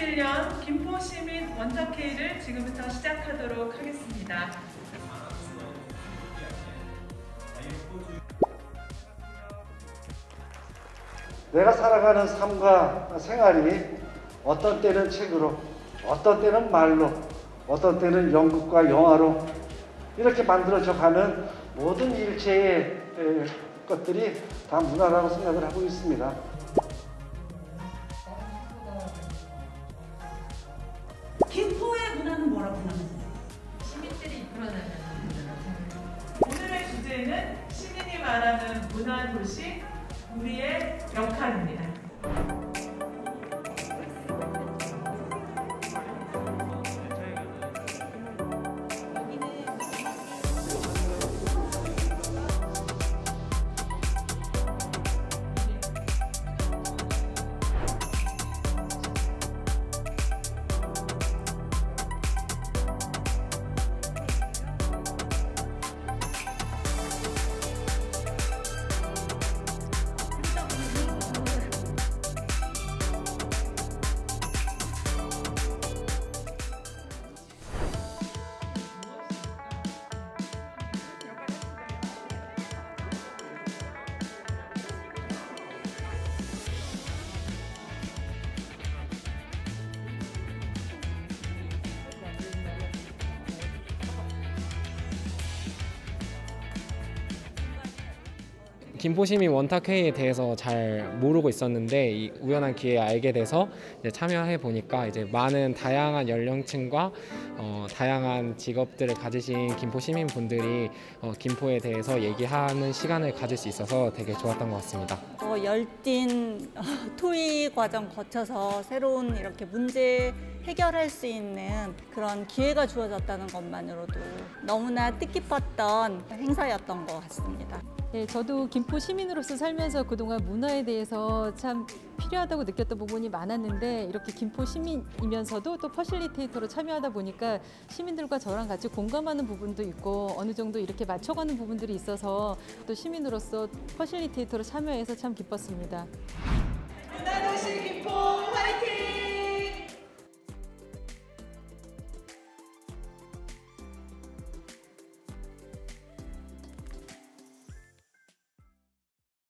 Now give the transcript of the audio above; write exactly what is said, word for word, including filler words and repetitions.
이천이십일 년 김포시민 원탁회의를 지금부터 시작하도록 하겠습니다. 내가 살아가는 삶과 생활이 어떤 때는 책으로, 어떤 때는 말로, 어떤 때는 연극과 영화로 이렇게 만들어져 가는 모든 일체의 것들이 다 문화라고 생각을 하고 있습니다. 김포의 문화는 뭐라고 생각하세요? 시민들이 이끌어내는 오늘의 주제는 시민이 말하는 문화도시, 우리의 역할입니다. 김포시민 원탁회의에 대해서 잘 모르고 있었는데 이 우연한 기회에 알게 돼서 이제 참여해 보니까 이제 많은 다양한 연령층과 어, 다양한 직업들을 가지신 김포 시민분들이 어, 김포에 대해서 얘기하는 시간을 가질 수 있어서 되게 좋았던 것 같습니다. 어, 열띤 토의 과정 거쳐서 새로운 이렇게 문제 해결할 수 있는 그런 기회가 주어졌다는 것만으로도 너무나 뜻깊었던 행사였던 것 같습니다. 네, 저도 김포 시민으로서 살면서 그동안 문화에 대해서 참 필요하다고 느꼈던 부분이 많았는데 이렇게 김포 시민이면서도 또 퍼실리테이터로 참여하다 보니까 시민들과 저랑 같이 공감하는 부분도 있고 어느 정도 이렇게 맞춰가는 부분들이 있어서 또 시민으로서 퍼실리테이터로 참여해서 참 기뻤습니다.